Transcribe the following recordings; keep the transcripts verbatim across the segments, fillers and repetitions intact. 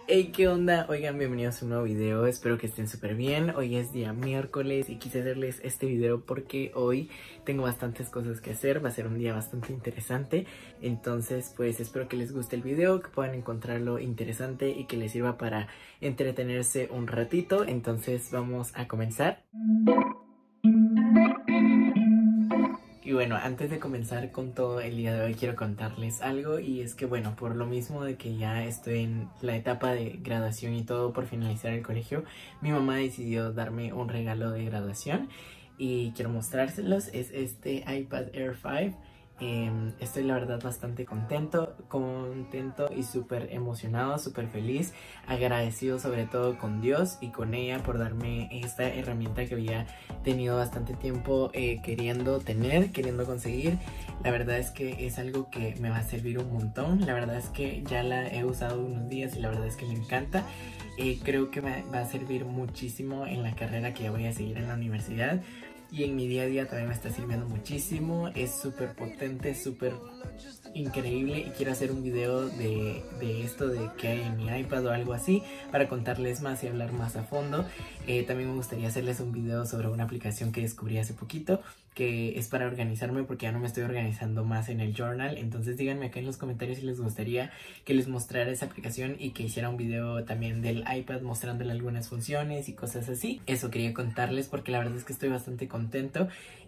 Hey, ¿qué onda? Oigan, bienvenidos a un nuevo video, espero que estén súper bien. Hoy es día miércoles y quise hacerles este video porque hoy tengo bastantes cosas que hacer. Va a ser un día bastante interesante, entonces pues espero que les guste el video, que puedan encontrarlo interesante y que les sirva para entretenerse un ratito. Entonces vamos a comenzar. Y bueno, antes de comenzar con todo el día de hoy quiero contarles algo, y es que bueno, por lo mismo de que ya estoy en la etapa de graduación y todo por finalizar el colegio, mi mamá decidió darme un regalo de graduación y quiero mostrárselos. Es este iPad Air cinco. Eh, estoy la verdad bastante contento, contento y súper emocionado, súper feliz, agradecido sobre todo con Dios y con ella por darme esta herramienta que había tenido bastante tiempo eh, queriendo tener, queriendo conseguir. La verdad es que es algo que me va a servir un montón. La verdad es que ya la he usado unos días y la verdad es que me encanta. Eh, creo que me va a servir muchísimo en la carrera que voy a seguir en la universidad. Y en mi día a día también me está sirviendo muchísimo. Es súper potente, súper increíble. Y quiero hacer un video de, de esto, de qué hay en mi iPad o algo así, para contarles más y hablar más a fondo. Eh, también me gustaría hacerles un video sobre una aplicación que descubrí hace poquito, que es para organizarme porque ya no me estoy organizando más en el journal. Entonces díganme acá en los comentarios si les gustaría que les mostrara esa aplicación y que hiciera un video también del iPad mostrándole algunas funciones y cosas así. Eso quería contarles porque la verdad es que estoy bastante contento.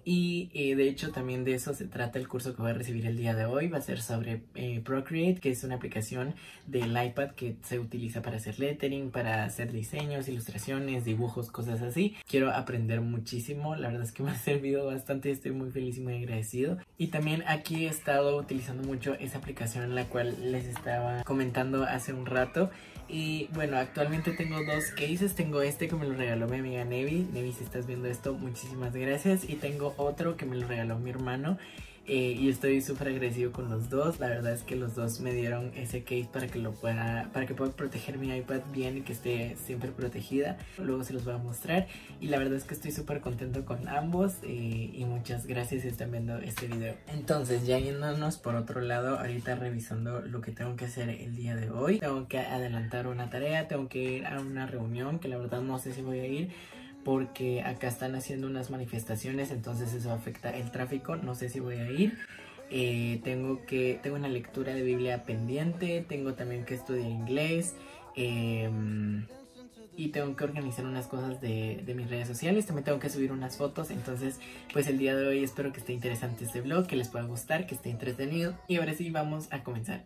Y eh, de hecho también de eso se trata el curso que voy a recibir el día de hoy. Va a ser sobre eh, Procreate, que es una aplicación del iPad que se utiliza para hacer lettering, para hacer diseños, ilustraciones, dibujos, cosas así. Quiero aprender muchísimo, la verdad es que me ha servido bastante, estoy muy feliz y muy agradecido. Y también aquí he estado utilizando mucho esa aplicación en la cual les estaba comentando hace un rato. Y bueno, actualmente tengo dos cases. Tengo este que me lo regaló mi amiga Nevi. Nevi, si estás viendo esto, muchísimas gracias. Y tengo otro que me lo regaló mi hermano. Eh, y estoy súper agradecido con los dos. La verdad es que los dos me dieron ese case para que lo pueda, para que pueda proteger mi iPad bien y que esté siempre protegida. Luego se los voy a mostrar. Y la verdad es que estoy súper contento con ambos. Eh, y muchas gracias si están viendo este video. Entonces, ya yéndonos por otro lado, ahorita revisando lo que tengo que hacer el día de hoy. Tengo que adelantar una tarea, tengo que ir a una reunión que la verdad no sé si voy a ir, porque acá están haciendo unas manifestaciones, entonces eso afecta el tráfico. No sé si voy a ir. Eh, tengo que tengo una lectura de Biblia pendiente, tengo también que estudiar inglés, eh, y tengo que organizar unas cosas de, de mis redes sociales. También tengo que subir unas fotos. Entonces pues el día de hoy espero que esté interesante este vlog, que les pueda gustar, que esté entretenido. Y ahora sí, vamos a comenzar.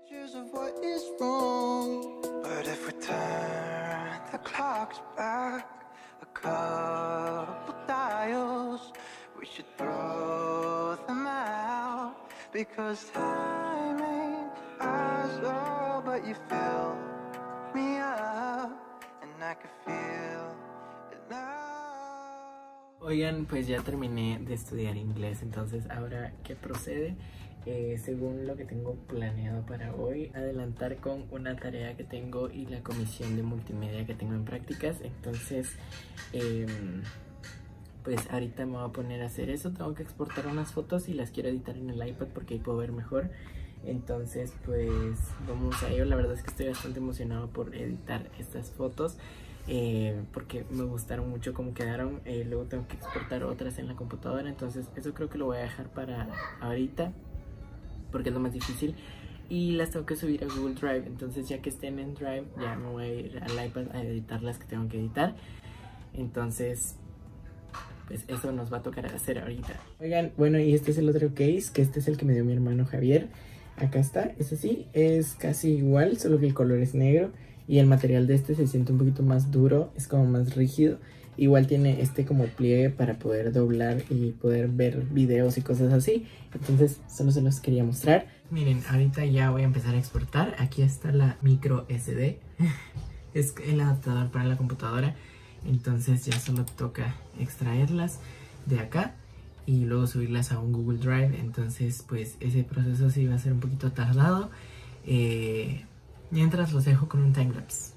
A couple dials, we should throw them out, because time ain't ours, oh, but you fill me up, and I can feel it now. Oigan, pues ya terminé de estudiar inglés, entonces ahora ¿qué procede? Eh, según lo que tengo planeado para hoy, adelantar con una tarea que tengo y la comisión de multimedia que tengo en prácticas. Entonces eh, pues ahorita me voy a poner a hacer eso. Tengo que exportar unas fotos y las quiero editar en el iPad porque ahí puedo ver mejor. Entonces pues vamos a ello. La verdad es que estoy bastante emocionado por editar estas fotos, Eh, porque me gustaron mucho cómo quedaron. Eh, luego tengo que exportar otras en la computadora, entonces eso creo que lo voy a dejar para ahorita porque es lo más difícil, y las tengo que subir a Google Drive. Entonces ya que estén en Drive ya me voy a ir al iPad a editar las que tengo que editar. Entonces pues eso nos va a tocar hacer ahorita. Oigan, bueno, y este es el otro case, que este es el que me dio mi hermano Javier. Acá está, es así, es casi igual, solo que el color es negro. Y el material de este se siente un poquito más duro, es como más rígido. Igual tiene este como pliegue para poder doblar y poder ver videos y cosas así. Entonces solo se los quería mostrar. Miren, ahorita ya voy a empezar a exportar. Aquí está la micro S D. Es el adaptador para la computadora. Entonces ya solo toca extraerlas de acá y luego subirlas a un Google Drive. Entonces pues ese proceso sí va a ser un poquito tardado. Eh... Mientras los dejo con un timelapse.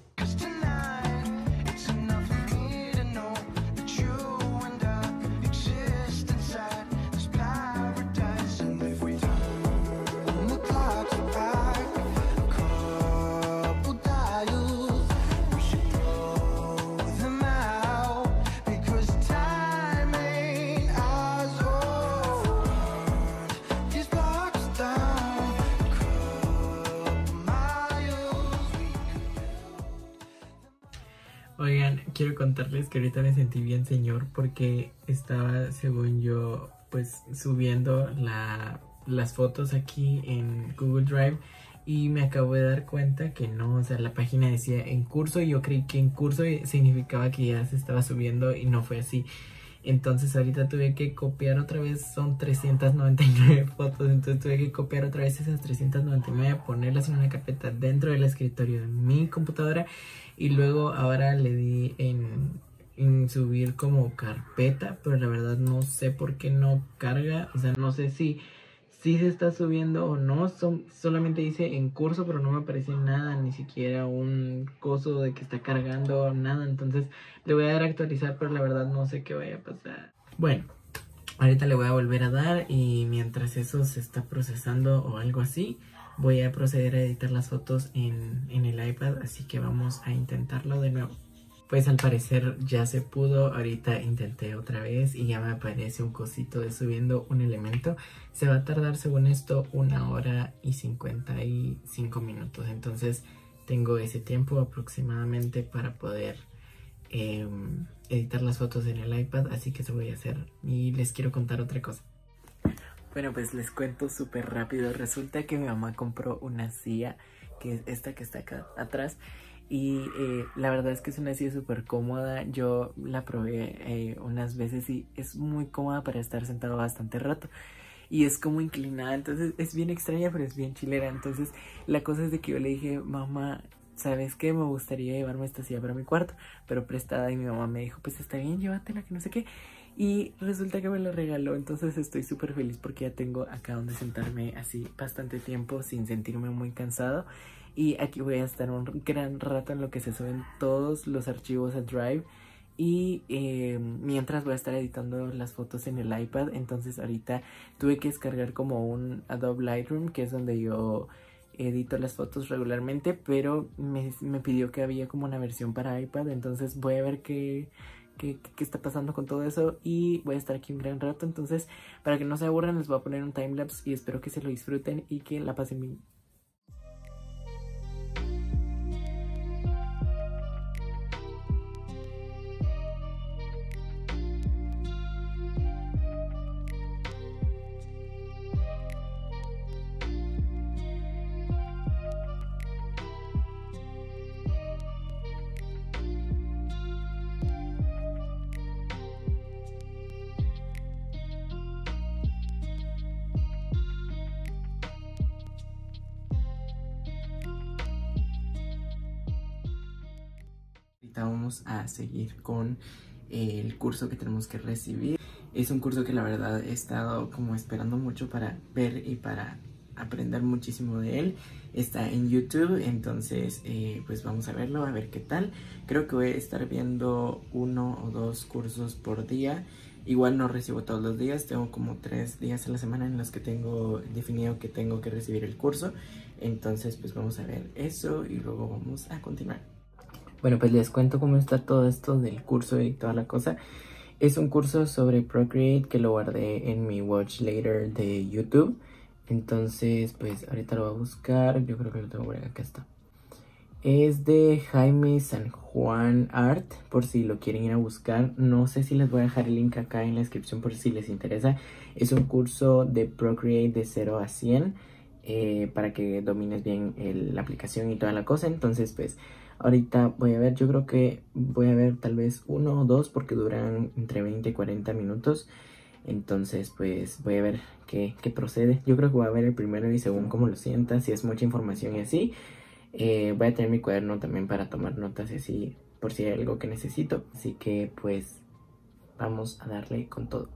Oigan, quiero contarles que ahorita me sentí bien señor porque estaba, según yo, pues subiendo la, las fotos aquí en Google Drive y me acabo de dar cuenta que no, o sea, la página decía en curso y yo creí que en curso significaba que ya se estaba subiendo y no fue así. Entonces ahorita tuve que copiar otra vez, son trescientas noventa y nueve fotos, entonces tuve que copiar otra vez esas trescientas noventa y nueve, ponerlas en una carpeta dentro del escritorio de mi computadora y luego ahora le di en, en subir como carpeta, pero la verdad no sé por qué no carga, o sea, no sé si, si se está subiendo o no, son, solamente dice en curso, pero no me aparece nada, ni siquiera un coso de que está cargando, nada, entonces le voy a dar a actualizar, pero la verdad no sé qué vaya a pasar. Bueno, ahorita le voy a volver a dar y mientras eso se está procesando o algo así, voy a proceder a editar las fotos en, en el iPad, así que vamos a intentarlo de nuevo. Pues al parecer ya se pudo, ahorita intenté otra vez y ya me aparece un cosito de subiendo un elemento. Se va a tardar según esto una hora y cincuenta y cinco minutos, entonces tengo ese tiempo aproximadamente para poder eh, editar las fotos en el iPad, así que eso voy a hacer. Y les quiero contar otra cosa. Bueno, pues les cuento súper rápido. Resulta que mi mamá compró una silla, que es esta que está acá atrás. Y eh, la verdad es que es una silla súper cómoda. Yo la probé eh, unas veces y es muy cómoda para estar sentado bastante rato. Y es como inclinada, entonces es bien extraña, pero es bien chilera. Entonces la cosa es de que yo le dije, mamá, ¿sabes qué? Me gustaría llevarme esta silla para mi cuarto, pero prestada. Y mi mamá me dijo, pues está bien, llévatela, que no sé qué. Y resulta que me la regaló, entonces estoy súper feliz porque ya tengo acá donde sentarme así bastante tiempo sin sentirme muy cansado. Y aquí voy a estar un gran rato en lo que se suben todos los archivos a Drive. Y eh, mientras voy a estar editando las fotos en el iPad. Entonces ahorita tuve que descargar como un Adobe Lightroom, que es donde yo edito las fotos regularmente, pero me, me pidió que había como una versión para iPad. Entonces voy a ver qué, qué, qué está pasando con todo eso y voy a estar aquí un gran rato. Entonces, para que no se aburran, les voy a poner un timelapse y espero que se lo disfruten y que la pasen bien. Ahorita vamos a seguir con el curso que tenemos que recibir. Es un curso que la verdad he estado como esperando mucho para ver y para aprender muchísimo de él. Está en YouTube, entonces eh, pues vamos a verlo, a ver qué tal. Creo que voy a estar viendo uno o dos cursos por día. Igual no recibo todos los días, tengo como tres días a la semana en los que tengo definido que tengo que recibir el curso. Entonces pues vamos a ver eso y luego vamos a continuar. Bueno, pues les cuento cómo está todo esto del curso y toda la cosa. Es un curso sobre Procreate que lo guardé en mi Watch Later de YouTube. Entonces, pues ahorita lo voy a buscar. Yo creo que lo tengo por acá, acá está. Es de Jaime San Juan Art, por si lo quieren ir a buscar. No sé si les voy a dejar el link acá en la descripción por si les interesa. Es un curso de Procreate de cero a cien. Eh, para que domines bien el, la aplicación y toda la cosa. Entonces pues ahorita voy a ver, yo creo que voy a ver tal vez uno o dos porque duran entre veinte y cuarenta minutos. Entonces pues voy a ver qué, qué procede. Yo creo que voy a ver el primero y según cómo lo sienta, si es mucha información y así. Eh, voy a tener mi cuaderno también para tomar notas y así por si hay algo que necesito. Así que pues vamos a darle con todo.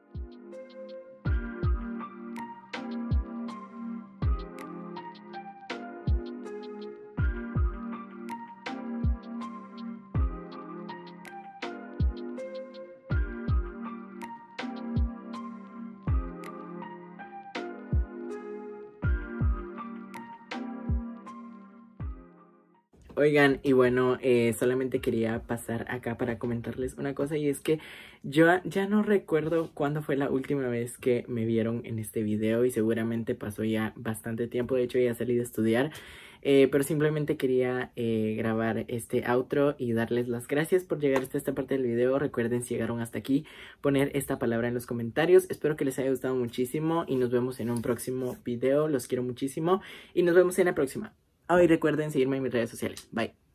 Oigan, y bueno, eh, solamente quería pasar acá para comentarles una cosa y es que yo ya no recuerdo cuándo fue la última vez que me vieron en este video y seguramente pasó ya bastante tiempo, de hecho ya salí de estudiar, Eh, pero simplemente quería eh, grabar este outro y darles las gracias por llegar hasta esta parte del video. Recuerden, si llegaron hasta aquí, poner esta palabra en los comentarios. Espero que les haya gustado muchísimo y nos vemos en un próximo video. Los quiero muchísimo y nos vemos en la próxima. Ah, y recuerden seguirme en mis redes sociales. Bye.